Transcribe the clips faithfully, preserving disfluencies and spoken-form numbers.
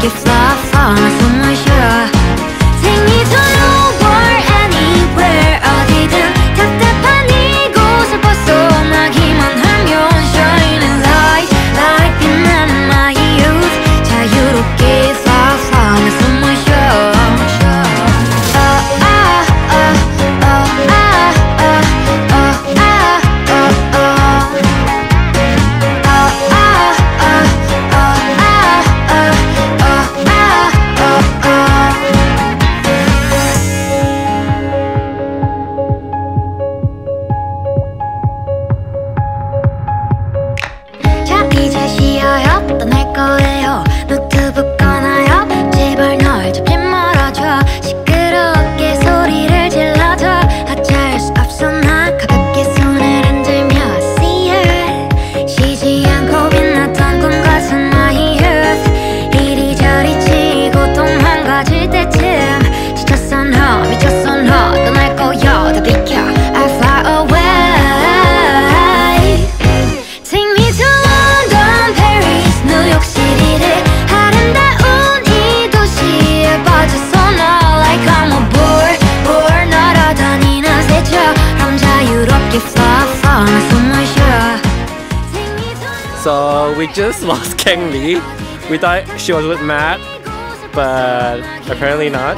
자유롭게 fly, fly, 나 숨을 쉬어. Take me to nowhere, anywhere, 어디든 답답한 이곳을 벗어나기만 하면 shining light, light 빛나는 my youth. 자유롭게 fly, fly, 나 숨을 쉬어. 이제 쉬어요. 떠날 거예요. 노트북 꺼놔요. 제발 널 잡지 말아줘. 시끄럽게 소리를 질러줘. 어쩔 수 없어 나 가볍게 손을 흔들며 See it. 쉬지 않고 빛났던 꿈 같은 my youth. 이리저리 치고 도망가질 때쯤 지쳤어 너 미쳤어 너 떠날 거야 다 비켜 I fly away. Take me to 뉴욕시티를 아름다운 이 도시에 빠졌어 나 like I'm a board, board 날아다니는 새처럼 자유롭게 fly, fly 나 숨을 쉬어. So we just lost Coralie. We thought she was with Matt, but apparently not.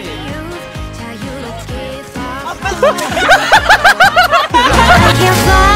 I can't fly.